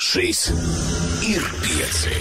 Šis ir 5.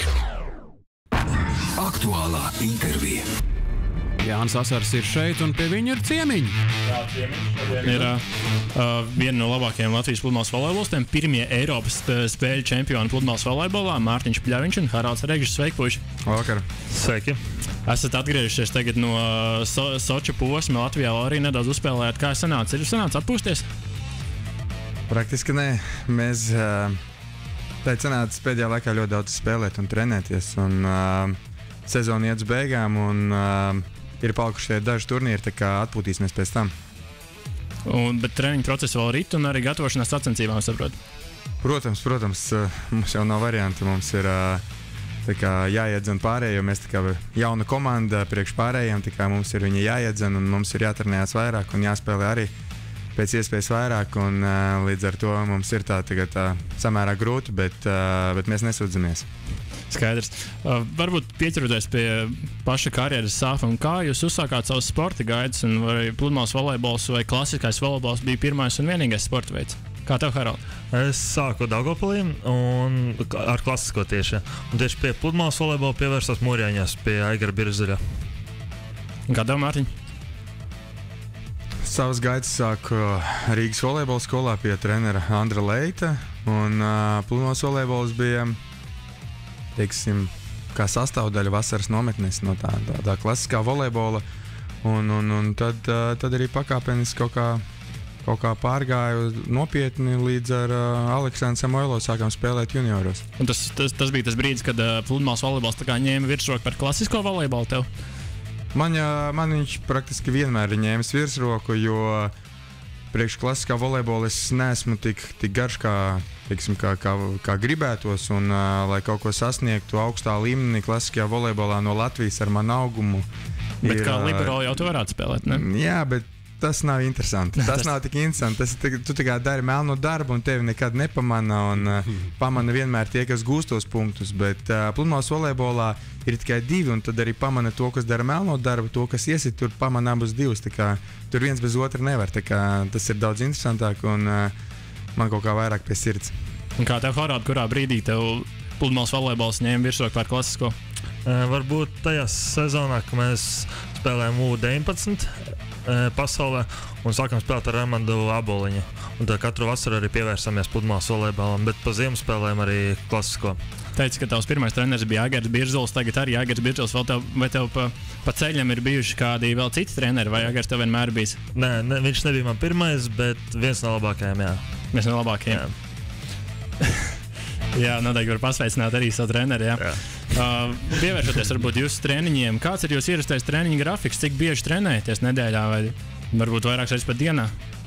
Aktuālā intervija. Jānis Asars ir šeit, un pie viņa ir ciemiņi. Jā, ciemiņš. Ir viena no labākajiem Latvijas pludmales volejbolistiem. Pirmie Eiropas spēļu čempioni pludmales volejbolā - Mārtiņš Pļaviņš un Haralds Regžs. Sveiki, puiši! Vakar! Sveiki! Esat atgriežušies tagad no Soča posma. Latvijā arī nedaudz uzspēlējāt. Kā sanāca? Ir sanāca atpūsties? Praktiski nē. Mēs tā sanāca pēdējā laikā ļoti daudz spēlēt un trenēties. Un sezona iet uz beigām un ir palikuši daži turnīri, tā kā atpūtīsimies pēc tam. Bet treniņu procesu vēl rit un arī gatavošanās sacensībām, saprotu? Protams, mums jau nav varianti. Mums ir jāiedzen pārējie, jo mēs tā kā jauna komanda priekš pārējiem, tā kā mums ir viņi jāiedzen un mums ir jātrenējās vairāk un jāspēlē arī pēc iespējas vairāk, un līdz ar to mums ir tā samērā grūti, bet mēs nesūdzamies. Skaidrs. Varbūt pieķeroties pie paša karjeras sākuma, kā jūs uzsākāt savus sporta gaidas, un vai pludmales volejbols vai klasiskais volejbols bija pirmais un vienīgais sporta veids? Kā tev, Harald? Es sāku Daugavpilī un ar klasisko tieši. Un tieši pie pludmales volejbola pievērsos Mūrjāņās pie Aigara Birzaļa. Kā tev, Mārtiņ? Savas gaitas sāku Rīgas volejbola skolā pie trenera Andra Leita, un pludmales volejbols bija, teiksim, kā sastāvdaļa vasaras nometnes no tā klasiskā volejbola, un tad arī pakāpeniski kaut kā pārgāju nopietni līdz ar Aleksandru Samoilovu sākām spēlēt junioros. Un tas bija tas brīdis, kad pludmales volejbols tā kā ņēma virsroku par klasisko volejbolu tev? Man viņš praktiski vienmēr ir ņēmis virsroku, jo priekš klasiskā volejbola es neesmu tik garš, kā gribētos, un lai kaut ko sasniegtu augstā līmenī klasiskajā volejbolā no Latvijas ar manu augumu. Bet kā libero jau tu varētu spēlēt, ne? Jā, bet tas nav interesanti. Tas nav tik interesanti. Tu tikai dari melno darbu, un tevi nekad nepamana, un pamana vienmēr tie, kas gūst tos punktus. Bet pludmales volejbolā ir tikai divi, un tad arī pamana to, kas dara melno darbu, to, kas iesit, tur pamana abus divus. Tur viens bez otra nevar. Tas ir daudz interesantāk, un man kaut kā vairāk pie sirds. Un kā tev, Harald, kurā brīdī tev pludmales volejbols ņēma virsroku pār klasisko? Varbūt tajā sezonā, kad mēs spēlējām U19 pasaulē un sākām spēlēt ar Ramandu Aboliņu. Un tad katru vasaru arī pievērsāmies pludmales volejbolam, bet pa ziemu spēlējām arī klasisko. Teici, ka tavs pirmais treneris bija Aigars Birzaļs, tagad arī Aigars Birzaļs. Vai tev pa ceļam ir bijuši kādi vēl citi treneri, vai Aigars tev vienmēr bijis? Nē, viņš nebija man pirmais, bet viens no labākajiem, jā. Viens no labākajiem? Jā, noteikti var pasveicināt arī savu treneri, jā. Pievēršoties varbūt jūsu treniņiem, kāds ir jūsu ierastais treniņu grafiks, cik bieži trenējaties nedēļā vai varbūt vairākas reizes pat dienā?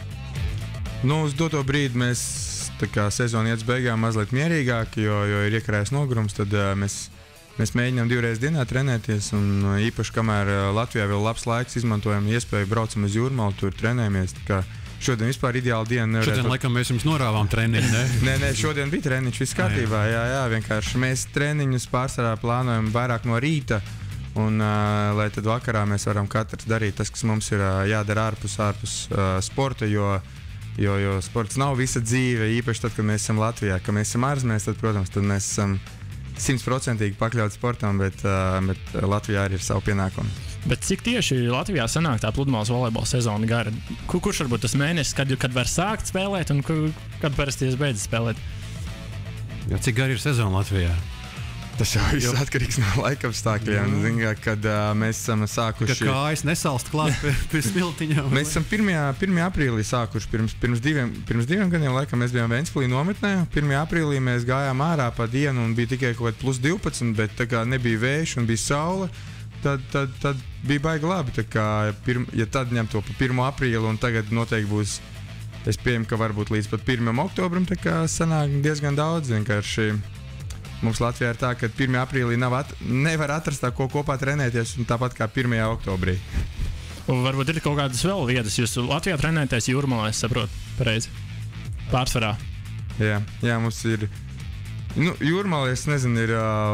Uz doto brīdi mēs sezonu iet uz beigām mazliet mierīgāk, jo ir iekrājis nogurums, tad mēs mēģinām 2 reizes dienā trenēties, un īpaši kamēr Latvijā vēl labs laiks, izmantojam iespēju braucam uz Jūrmalu, tur trenējamies. Šodien vispār ideāla diena. Šodien laikam mēs jums norāvām treniņu, ne? Nē, šodien bija treniņš, viss kārtībā. Jā, vienkārši mēs treniņus pārsvarā plānojam vairāk no rīta, un lai tad vakarā mēs varam katrs darīt tas, kas mums ir jādara ārpus sporta, jo sports nav visa dzīve, īpaši tad, kad mēs esam Latvijā. Kad mēs esam ārzemēs, tad, protams, mēs esam 100% pakļauti sportam, bet Latvijā arī ir savu pienākumu. Bet cik tieši Latvijā sanāk tā pludmales volejbola sezona gara? Kurš varbūt tas mēnesis, kad var sākt spēlēt un kad parasti beidz spēlēt? Jā, cik gara ir sezona Latvijā? Tas jau viss atkarīgs no laikapstākļiem. Kad mēs esam sākuši... Kad kājas nesalst klāt pie smiltiņām. Mēs esam 1. aprīlī sākuši. Pirms diviem gadiem laikam mēs bijām Ventspilī nometnē. 1. aprīlī mēs gājām ārā pa dienu un bija tikai kaut +12, bet tā kā nebija vējš un bija saule, tad bija baigi labi. Ja tad ņem to pa 1. aprīli un tagad noteikti būs, es pieņemu, ka varbūt līdz pat 1. oktobrim, tā kā sanāk diezgan daudz. Vienkārši mums Latvijā ir tā, ka 1. aprīlī nevar atrast tā, ko kopā trenēties, un tāpat kā 1. oktobrī. Un varbūt ir kaut kādas vēl vietas, jūs Latvijā trenēties Jūrmalā, es saprotu, pareizi, pārsvarā. Jā, mums ir, Jūrmalā, es nezinu,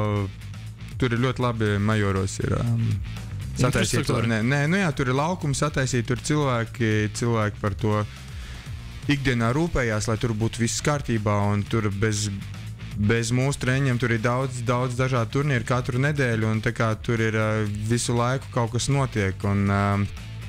tur ir ļoti labi Majoros ir sataisīt. Tur ir laukumi sataisīt, tur cilvēki par to ikdienā rūpējās, lai tur būtu viss kārtībā, un tur bez bez mūsu treniņiem tur ir daudz dažādu turnīru katru nedēļu, un tā kā tur ir visu laiku kaut kas notiek. Un,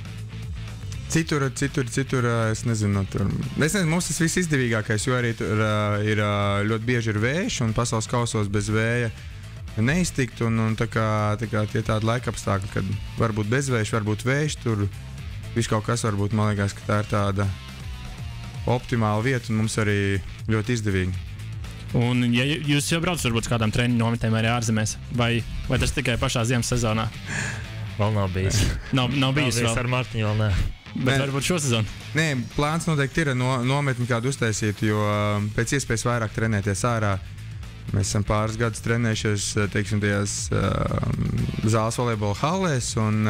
citur, es nezinu, mums tas viss izdevīgākais, jo arī tur ir ļoti bieži ir vējš, un pasaules kausos bez vēja neiztikt, un tā kā tie tādi laikapstākļi, kad varbūt bez vējš, varbūt vējš, tur viss kaut kas varbūt, man liekas, ka tā ir tāda optimāla vieta, un mums arī ļoti izdevīgi. Un ja jūs jau braucat varbūt kādām treniņu nometnēm arī ārzemēs, vai tas tikai pašā ziemas sezonā? Vēl nav bijis. Nav bijis vēl. Ar Martiņu vēl ne. Bet varbūt šo sezonu? Nē, plāns noteikti ir nometni kādu uztaisīt, jo pēc iespējas vairāk trenēties ārā. Mēs esam pāris gadus trenējušies, teiksim, tajās zāles volejbola hallēs, un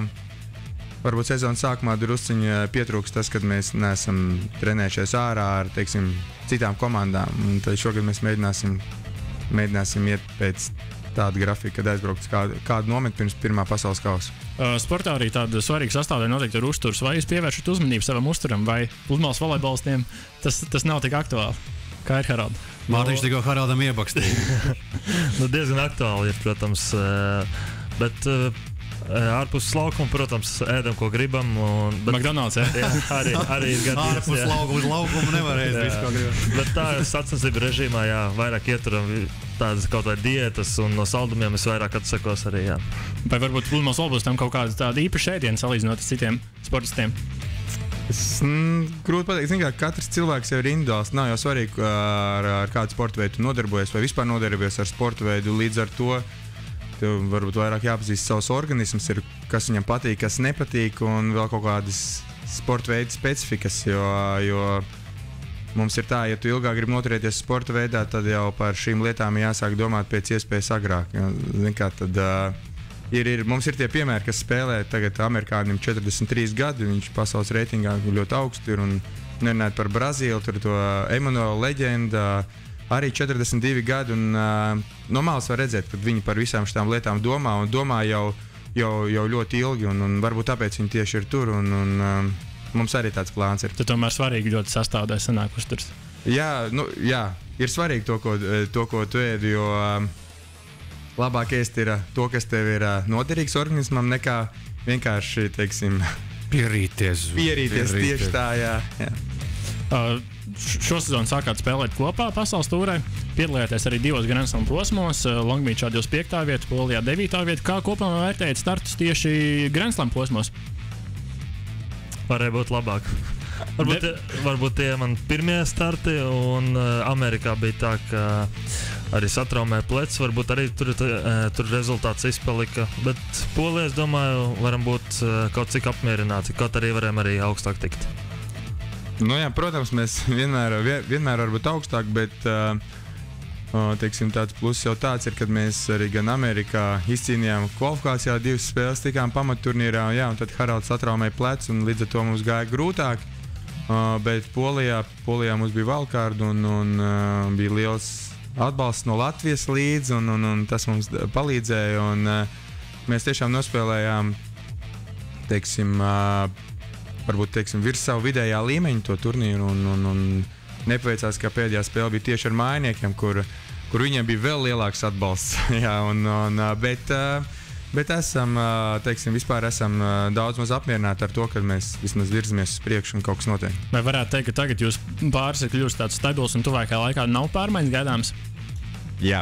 varbūt sezonas sākumā drusciņi pietrūks tas, kad mēs neesam trenējušies ārā ar, teiksim, citām komandām. Un tad šogad mēs mēģināsim iet pēc tāda grafika, kad aizbraukt kādu nometni pirms pirmā pasaules kausa. Sportā arī tāda svarīga sastāvdaļa noteikti ir uzturs. Vai jūs pievēršat uzmanību savam uzturam, vai pludmales volejbolistiem tas nav tik aktuāli? Kā ir, Harald? Mārtiņš tikko Haraldam iebakstīja. Diezgan aktuāli ir, protams, bet ārpus laukuma, protams, ēdam, ko gribam. McDonald's, jā, arī ir gadījums. Ārpus laukuma nevar ēst visu, ko gribam. Bet tā sacensību režīmā, jā, vairāk ieturam tādas kaut vai diētas, un no saldumiem es vairāk atsakos arī, jā. Vai varbūt pludmales volejbolistam kaut kāda tāda īpaša ēdiena salīdzinot ar citiem sportistiem? Grūti pateikt, zin kā, katrs cilvēks jau ir individuāls. Nav jau svarīgi, ar kādu sporta veidu nodarbojas vai vispār nodarbojas ar sporta veidu. Līdz ar to tev varbūt vairāk jāpazīst savs organisms, kas viņam patīk, kas nepatīk, un vēl kaut kādas sporta veidu specifikas, jo mums ir tā, ja tu ilgāk gribi noturēties sporta veidā, tad jau par šīm lietām jāsāk domāt pēc iespējas agrāk. Zin kā, tad mums ir tie piemēri, kas spēlē tagad amerikānim 43 gadi, viņš pasaules reitingā ļoti augstu ir, un nerunājot par Brazīlu, tur to Emanuela leģenda, arī 42 gadi, un no malas var redzēt, ka viņi par visām šitām lietām domā, un domā jau ļoti ilgi, un varbūt tāpēc viņi tieši ir tur, un mums arī tāds plāns ir. Tad tomēr svarīgi ļoti sastāvdaļa sanāk uzturs. Jā, ir svarīgi to, ko tu ēdi, jo labāk ēst ir to, kas tev ir noderīgs organismam, nekā vienkārši, teiksim, pierīties tieši tā, jā. Šo sezonu sākāt spēlēt kopā pasaules tūrē, piedalījāties arī 2 Grand Slam posmos, Long Beachā 25. vieta, Polijā 9. vieta. Kā kopā vērtējat startus tieši Grand Slam posmos? Varēja būt labāk. Varbūt tie man pirmie starti, un Amerikā bija tā, ka arī satraumēja plecs, varbūt arī tur rezultāts izpalika, bet Polijā, es domāju, varam būt kaut cik apmierināti, kaut arī varam arī augstāk tikt. Jā, protams, mēs vienmēr var būt augstāk, bet teiksim, tāds pluss jau tāds ir, kad mēs arī gan Amerikā izcīnījām kvalifikācijā 2 spēles, tikām pamatturnīrā, jā, un tad Haralds satraumēja plecu, un līdz ar to mums gāja grūtāk, bet Polijā mums bija wildcard, un bija liels atbalsts no Latvijas līdz, un tas mums palīdzēja, un mēs tiešām nospēlējām, teiksim, varbūt, virs savu vidējā līmeņa to turnīru, un nepaveicās, ka pēdējā spēle bija tieši ar mājiniekiem, kur viņiem bija vēl lielāks atbalsts. Jā, bet esam, vispār esam daudz maz apmierināti ar to, ka mēs vismaz virzamies uz priekšu un kaut kas notiek. Vai varētu teikt, ka tagad jūs pāris ir kļūst tāds stabils un tuvākajā laikā nav pārmaiņas gaidāms? Jā.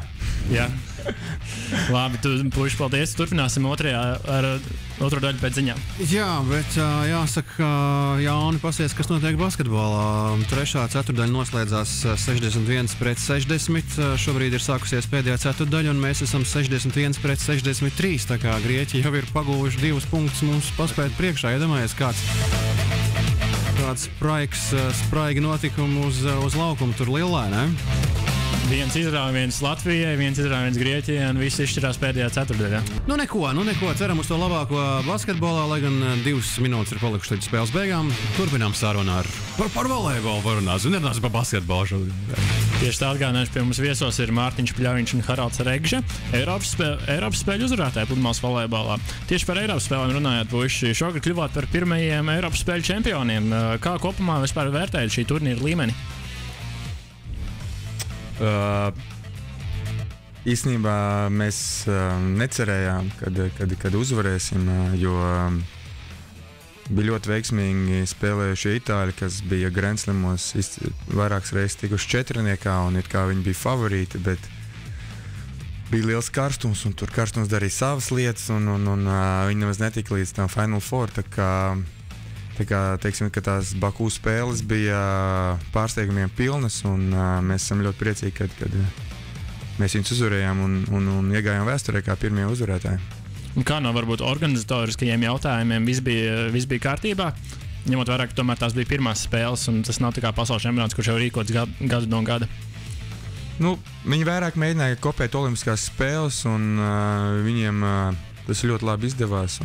Labi, puiši, paldies. Turpināsim otro daļu pēc ziņām. Jā, bet jāsaka, Jāni, pasies, kas notiek basketbolā. 3. ceturtdaļa noslēdzās 61-60. Šobrīd ir sākusies pēdējā ceturtdaļa, un mēs esam 61-63. Tā kā Grieķi jau ir pagūvuši 2 punktus mums paspēt priekšā. Iedomājies, kāds spraigi notikumi uz laukumu tur Lillē, ne? Viens izrāviens Latvijai, viens izrāviens Grieķijai, un viss izšķirās pēdējā ceturtdaļā. Nu neko, ceram uz to labāko basketbolā, lai gan 2 minūtes ir palikušas līdz spēles beigām. Turpinām sarunu par volejbolu parunāsim, nerunāsim par basketbolu. Tieši tā atgādināšu, pie mums viesos ir Mārtiņš Pļaviņš un Haralds Regža, Eiropas spēļu uzvarētāji pludmales volejbolā. Tieši par Eiropas spēlēm runājot, puiši, šogad kļuvāt par pirmajiem Eiropas spēļu čempioniem. Kā kopumā vispār vērtējat šī turnīra līmeni? Īstenībā mēs necerējām, kad uzvarēsim, jo bija ļoti veiksmīgi spēlējušie itāļi, kas bija Grand Slamos vairākas reizes tikuši četrniekā, un it kā viņi bija favorīti, bet bija liels karstums, un tur karstums darīja savas lietas, un viņi nemaz netika līdz tam Final Four. Tā kā teiksim, ka tās Baku spēles bija pārsteigumiem pilnas, un mēs esam ļoti priecīgi, kad mēs viņus uzvarējām un iegājām vēsturē kā pirmie uzvarētāji. Kā no varbūt organizatoriskajiem jautājumiem viss bija kārtībā? Ņemot vērā, ka tomēr tās bija pirmās spēles, un tas nav tā kā pasaules čempionāts, kurš jau rīkots gadu no gada. Viņi vairāk mēģināja kopēt olimpiskās spēles, un viņiem tas ļoti labi izdevās.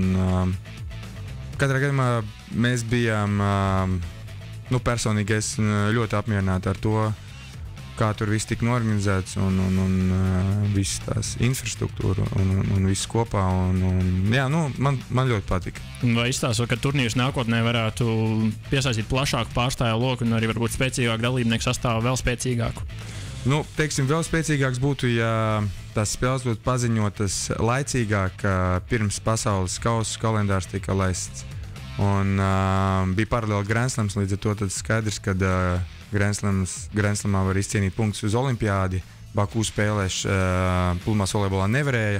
Katrā gadījumā mēs bijām, personīgi es ļoti apmierināti ar to, kā tur viss tika norganizēts, un viss tās infrastruktūra, un viss kopā. Man ļoti patika. Vai izstāstot, ka turnīrs nākotnē varētu piesaistīt plašāku pārstāvju loku un arī varbūt spēcīgāku dalībnieku sastāvu, vēl spēcīgāku? Vēl spēcīgāks būtu, ja tās spēles būtu paziņotas laicīgāk, pirms pasaules kausa kalendārs tika laists. Un bija paralēli Grand Slams, līdz ar to tad skaidrs, ka Grand Slamā var izcīnīt punktus uz olimpiādi. Baku spēlēs pludmales volejbolā nevarēja.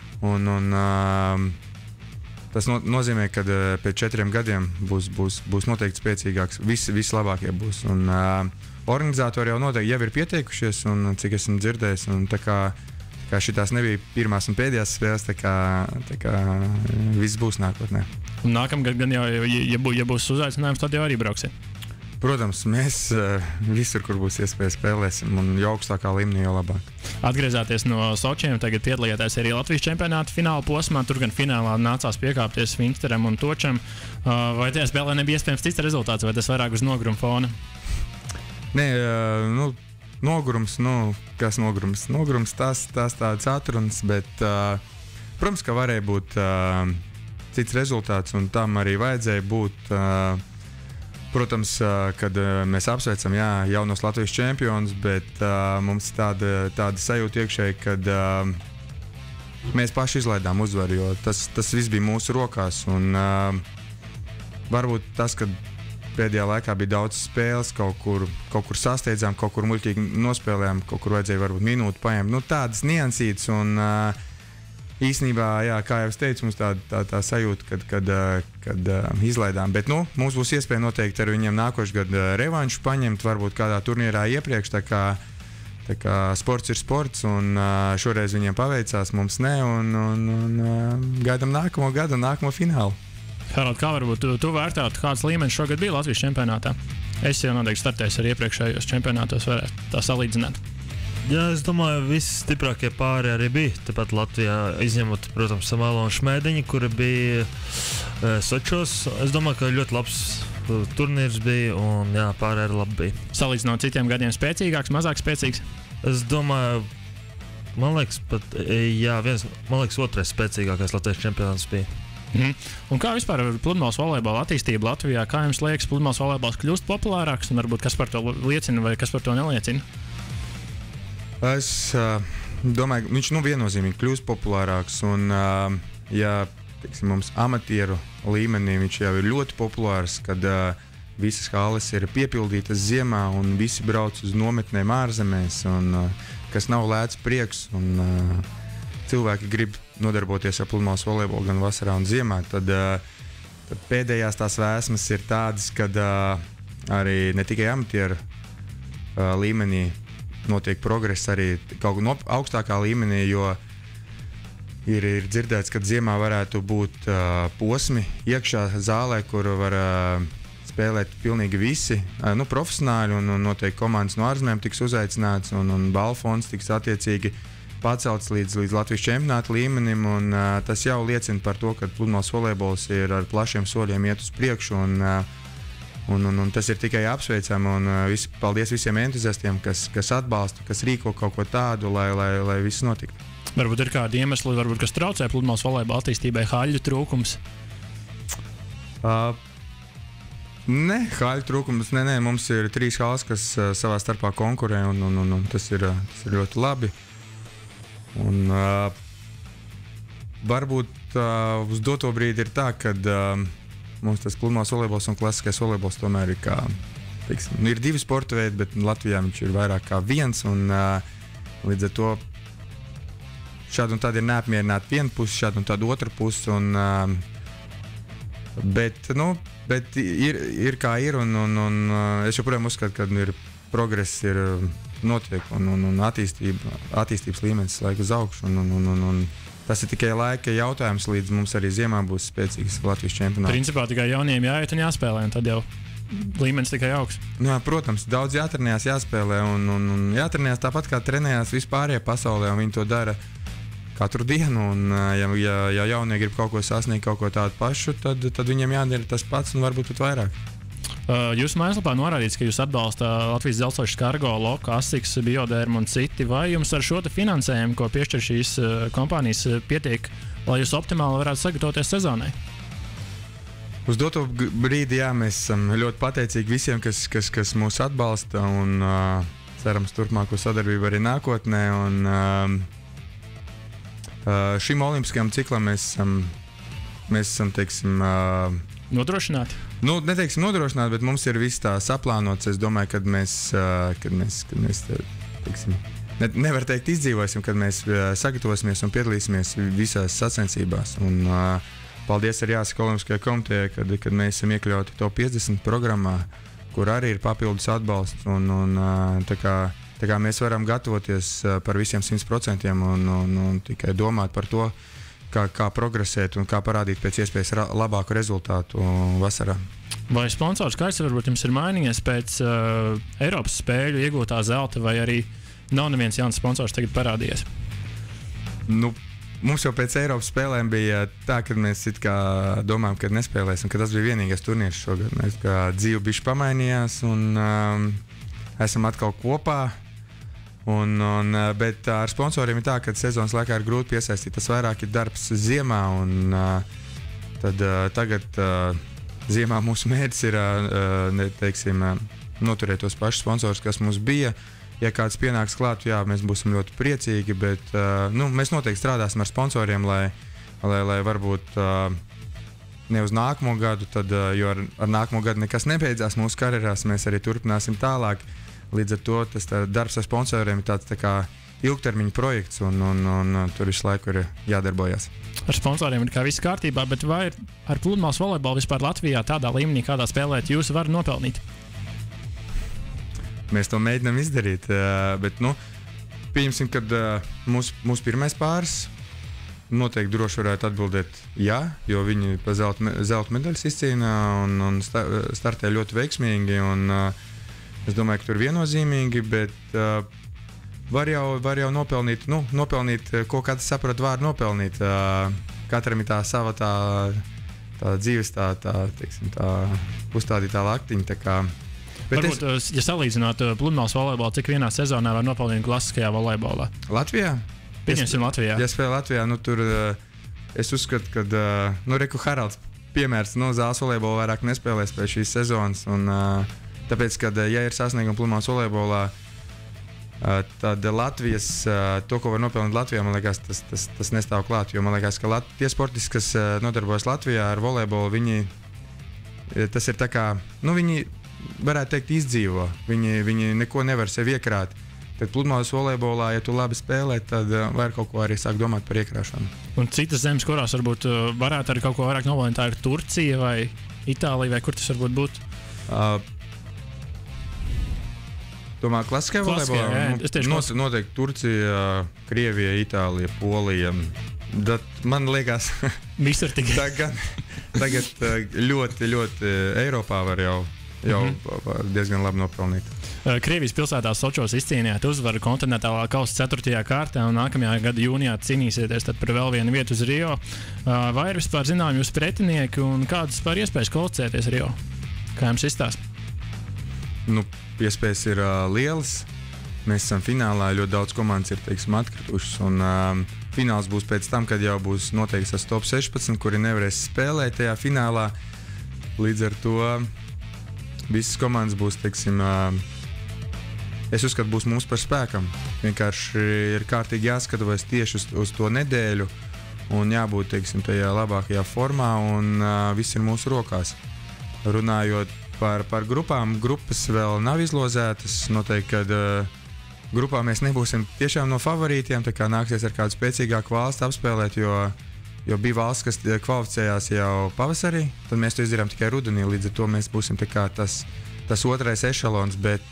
Tas nozīmē, ka pēc 4 gadiem būs noteikti spēcīgāks. Visi labākie būs. Organizatori jau noteikti jau ir pieteikušies, un cik esmu dzirdējis. Tā kā šitās nebija pirmās un pēdējās spēles, tā kā viss būs nākotnē. Un nākamgad gan jau, ja būs uzaicinājums, tad jau arī brauksiet. Protams, mēs visur, kur būs iespēja spēlēsim, un jo augstākā līmenī, jo labāk. Atgriezāties no Sočiem, tagad piedalījāties arī Latvijas čempionāta fināla posmā. Tur gan finālā nācās piekāpties Finsteram un Točam. Vai tajā spēlē nebija iespējams cits rezultāts, vai tas vairāk uz noguruma fona? Nē, nogurums, kas nogurums? Nogurums tas tāds atruns, bet, protams, ka varēja būt cits rezultāts, un tam arī vajadzēja būt. Protams, kad mēs apsveicam jaunos Latvijas čempionus, bet mums tāda sajūta iekšēji, kad mēs paši izlaidām uzvaru, jo tas viss bija mūsu rokās. Un varbūt tas, ka pēdējā laikā bija daudz spēles, kaut kur sasteidzām, kaut kur muļķīgi nospēlējām, kaut kur vajadzēja varbūt minūti paņemt. Tādas niansītas, un īsnībā, kā jau es teicu, mums tā sajūta, kad izlaidām. Bet mums būs iespēja noteikti ar viņiem nākošu gadu revanšu paņemt, varbūt kādā turnīrā iepriekš. Tā kā sports ir sports, un šoreiz viņiem paveicās, mums ne, un gaidām nākamo gadu un nākamo finālu. Harald, kā varbūt tu vērtātu, kāds līmenis šogad bija Latvijas čempionātā? Es jau noteikti startēju ar iepriekšējos čempionātos, varētu tā salīdzināt. Jā, es domāju, visi stiprākie pāri arī bija. Tāpat Latvijā, izņemot, protams, Samēlu un Šmēdiņu, kuri bija Sočos. Es domāju, ka ļoti labs turnīrs bija, un pāri arī labi bija. Salīdzinot citiem gadiem spēcīgāks, mazāk spēcīgs? Es domāju, man liekas, otrais spēcīgākais Latvijas čempionāts bija. Un kā vispār ar pludmales volejbola attīstību Latvijā? Kā jums liekas, pludmales volejbols kļūst populārāks, un varbūt kas par to liecina vai kas par to neliecina? Es domāju, ka viņš viennozīmīgi kļūst populārāks, un teiksim, mums amatieru līmenī viņš jau ir ļoti populārs, kad visas halles ir piepildītas ziemā, un visi brauc uz nometnēm ārzemēs, un kas nav lēts prieks, un cilvēki grib nodarboties ar pludmales volejbolu gan vasarā un ziemā, tad pēdējās tās vēsmas ir tādas, kad arī ne tikai amatieru līmenī notiek progress, arī kaut kā augstākā līmenī, jo ir dzirdēts, ka ziemā varētu būt posmi iekšā zālē, kur var spēlēt pilnīgi visi profesionāļi, un noteikti komandas no ārzemēm tiks uzaicināts, un balfons tiks attiecīgi pacelts līdz Latvijas čempionāta līmenim, un tas jau liecina par to, ka pludmales volejbols ir ar plašiem soļiem iet uz priekšu, un tas ir tikai apsveicami, un paldies visiem entuziastiem, kas atbalsta, kas rīko kaut ko tādu, lai viss notiktu. Varbūt ir kādi iemesli, kas traucē pludmales volejbola attīstībai, haļu trūkums? Nē, haļu trūkums. Nē, mums ir 3 halas, kas savā starpā konkurē, un tas ir ļoti labi. Un, varbūt uz doto brīdi ir tā, ka mums tas pludmales volejbols un klasiskais volejbols tomēr ir kā, teiksim, ir 2 sporta veidi, bet Latvijā viņš ir vairāk kā 1. Un, līdz ar to šādi un tādi ir neapmierināti viena puse, šādi un tāda otra puse. Un, bet ir kā ir, un es joprojām uzskatu, ka ir progress, ir notiek, un attīstības līmenis laika uz augšu. Un tas ir tikai laika jautājums, līdz mums arī ziemā būs spēcīgs Latvijas čempionāts. Principā tikai jauniem jāiet un jāspēlē, un tad jau līmenis tikai augs. Jā, protams, daudz jātrenējās, jāspēlē, un jātrenējās tāpat kā trenējās vispārējā pasaulē, un viņi to dara katru dienu. Un, ja jaunie grib kaut ko sasniegt, kaut ko tādu pašu, tad viņiem jādara tas pats un varbūt pat vairāk. Jūsu mājaslapā norādīts, ka jūs atbalstāt Latvijas dzelzceļa Cargo, Loka, Asics, Bioderma un citi. Vai jums ar šo finansējumu, ko piešķir šīs kompānijas, pietiek, lai jūs optimāli varētu sagatavoties sezonai? Uz doto brīdi, jā, mēs esam ļoti pateicīgi visiem, kas mūs atbalsta, un cerams turpmāko sadarbību arī nākotnē. Un, šim olimpiskajam ciklam mēs esam, teiksim, nodrošināti? Nu, neteiksim nodrošināt, bet mums ir viss tā saplānots. Es domāju, kad mēs teiksim, nevar teikt izdzīvosim, kad mēs sagatavosimies un piedalīsimies visās sacensībās. Un paldies arī jāsaka Olimpiskajai komitejai, kad mēs esam iekļauti top 50 programmā, kur arī ir papildus atbalsts. Un tā kā mēs varam gatavoties par visiem 100% un tikai domāt par to, kā progresēt un kā parādīt pēc iespējas labāku rezultātu vasarā. Vai sponsors skaits varbūt jums ir mainījies pēc Eiropas spēļu iegūtā zelta, vai arī nav neviens jauns sponsors tagad parādījies? Nu, mums jau pēc Eiropas spēlēm bija tā, ka mēs it kā domājam, ka nespēlēsim, ka tas bija vienīgais turnīrs šogad. Mēs kā dzīve bišķi pamainījās un esam atkal kopā. Bet ar sponsoriem ir tā, ka sezonas laikā ir grūti piesaistīt. Tas vairāk ir darbs ziemā, un tagad ziemā mūsu mērķis ir teiksim, noturēt tos pašus sponsorus, kas mums bija. Ja kāds pienāks klāt, jā, mēs būsim ļoti priecīgi, bet mēs noteikti strādāsim ar sponsoriem, lai varbūt ne uz nākamo gadu, jo ar nākamo gadu nekas nebeidzās mūsu karjerās, mēs arī turpināsim tālāk. Līdz ar to tas darbs ar sponsoriem ir tāds tā kā ilgtermiņa projekts, un tur visu laiku ir jādarbojas. Ar sponsoriem ir kā viss kārtībā, bet vai ar pludmales volejbolu vispār Latvijā tādā līmenī, kādā spēlēt, jūs varat nopelnīt? Mēs to mēģinām izdarīt, bet pieņemsim, ka mūsu pirmais pāris noteikti droši varētu atbildēt jā, jo viņi pa zelta medaļas izcīnā un startē ļoti veiksmīgi. Es domāju, ka tur ir viennozīmīgi, bet var jau nopelnīt, ko katrs saprot vārdu nopelnīt. Katram ir tā sava tā dzīves, teiksim, tā uzstādītā laktiņa. Varbūt, ja salīdzinātu pludmales volejbolu, cik vienā sezonā var nopelnīt klasiskajā volejbolā? Latvijā? Pieņemsim Latvijā. Ja spēlē Latvijā, tur es uzskatu, ka Reku Haralds piemērs, zāles volejbolu vairāk nespēlēs pēc šīs sezonas. Tāpēc, kad ja ir sasniegumi pludmales volejbolā, tad Latvijas, to, ko var nopelnīt Latvijā, man liekas, tas nestāv klāt. Jo man liekas, ka tie sportisti, kas nodarbojas Latvijā ar volejbolu, tas ir tā kā, viņi varētu teikt izdzīvo. Viņi neko nevar sev iekrāt. Tad pludmales volejbolā, ja tu labi spēlē, tad var kaut ko arī sākt domāt par iekrāšanu. Un citas zemes, kurās varbūt varētu arī kaut ko vairāk nopelnīt, tā ir Turcija vai Itālija, vai kur tas varbūt būtu? Domāju, klasiskajā volejbolā noteikti Turcija, Krievija, Itālija, Polija. Man liekas, tagad ļoti Eiropā var jau diezgan labi nopelnīt. Krievijas pilsētā Sočos izcīnījāt uzvaru kontinentālā kausa 4. kārtā un nākamajā gada jūnijā cīnīsieties par vēl vienu vietu uz Rio. Vai ir vispār zinām jūsu pretinieki un kādas vispār iespējas kvalificēties Rio? Kā jums izstāst? Iespējas ir lielas. Mēs esam finālā, ļoti daudz komandas ir, teiksim, atkritušas. Fināls būs pēc tam, kad jau būs noteikts tas top 16, kuri nevarēs spēlēt tajā finālā. Līdz ar to visas komandas būs, teiksim, es uzskatu, būs mums par spēkam. Vienkārši ir kārtīgi jāskatās tieši uz to nedēļu un jābūt, teiksim, tajā labākajā formā, un viss ir mūsu rokās. Runājot par grupām, grupas vēl nav izlozētas. Noteikti, kad grupā mēs nebūsim tiešām no favorītiem, tā kā nāksies ar kādu spēcīgāku valsti apspēlēt, jo bija valsts, kas kvalificējās jau pavasarī, tad mēs to izdarījām tikai rudenī, līdz ar to mēs būsim tā kā tas otrais ešalons, bet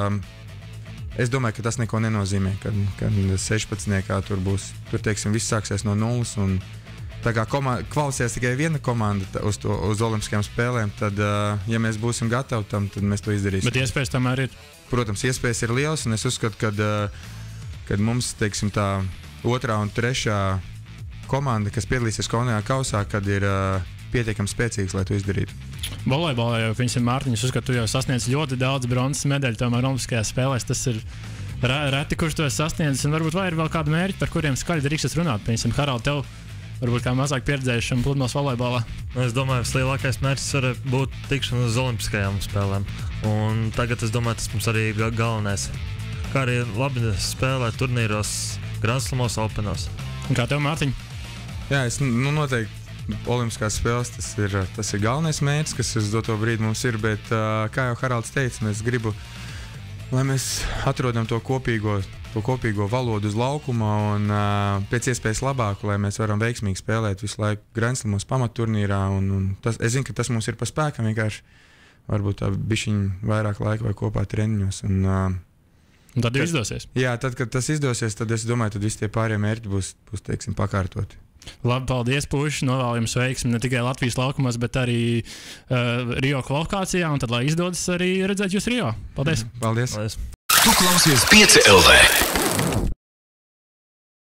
es domāju, ka tas neko nenozīmē, kad 16. tur teiksim, viss sāksies no nulles, un tā kā kvalificēs tikai viena komanda uz Olimpiskajām spēlēm, tad, ja mēs būsim gatavi tam, tad mēs to izdarīsim. Bet iespējas tomēr ir? Protams, iespējas ir lielas, un es uzskatu, kad mums, teiksim, tā otrā un trešā komanda, kas piedalīsies Konajā kausā, kad ir pietiekami spēcīgs, lai to izdarītu. Volejbolā jau, piemēram, Mārtiņš, uzskatu, tu jau sasniedz ļoti daudz bronzas medaļu tomēr Olimpiskajās spēlēs. Tas ir reti, kurš to sasniedz, un varbūt vai ir vēl kādi mērķi, par kuriem skaļi drīkstas runāt. Piemēram, Harald, tev varbūt kā mazāk pieredzējušam pludmales volejbolā. Es domāju, ka vislielākais mērķis var būt tikšana uz Olimpiskajām spēlēm. Un tagad es domāju, tas mums arī ir galvenais. Kā arī labi spēlēt turnīros, Grand Slamos, Openos. Un kā tev, Mārtiņ? Jā, noteikti Olimpiskās spēles tas ir galvenais mērķis, kas uz doto brīdi mums ir, bet kā jau Haralds teica, mēs gribu, lai mēs atrodam to kopīgo valodu uz laukuma un pēc iespējas labāku, lai mēs varam veiksmīgi spēlēt visu laiku Grand Slamos pamatturnīrā. Es zinu, ka tas mums ir pa spēkam, vienkārši varbūt tā bišķiņ vairāk laika vai kopā treniņos. Un tad izdosies. Jā, tad, kad tas izdosies, tad es domāju, tad visi tie pārējie mērķi būs teiksim, pakārtoti. Labi, paldies, puiši. Novēlu jums veiksmi ne tikai Latvijas laukumos, bet arī Rio kvalifikācijā. Un tad, lai izdodas arī redzēt jūs Rio. Paldies! Paldies! Paldies. Tu klausies 5 LV.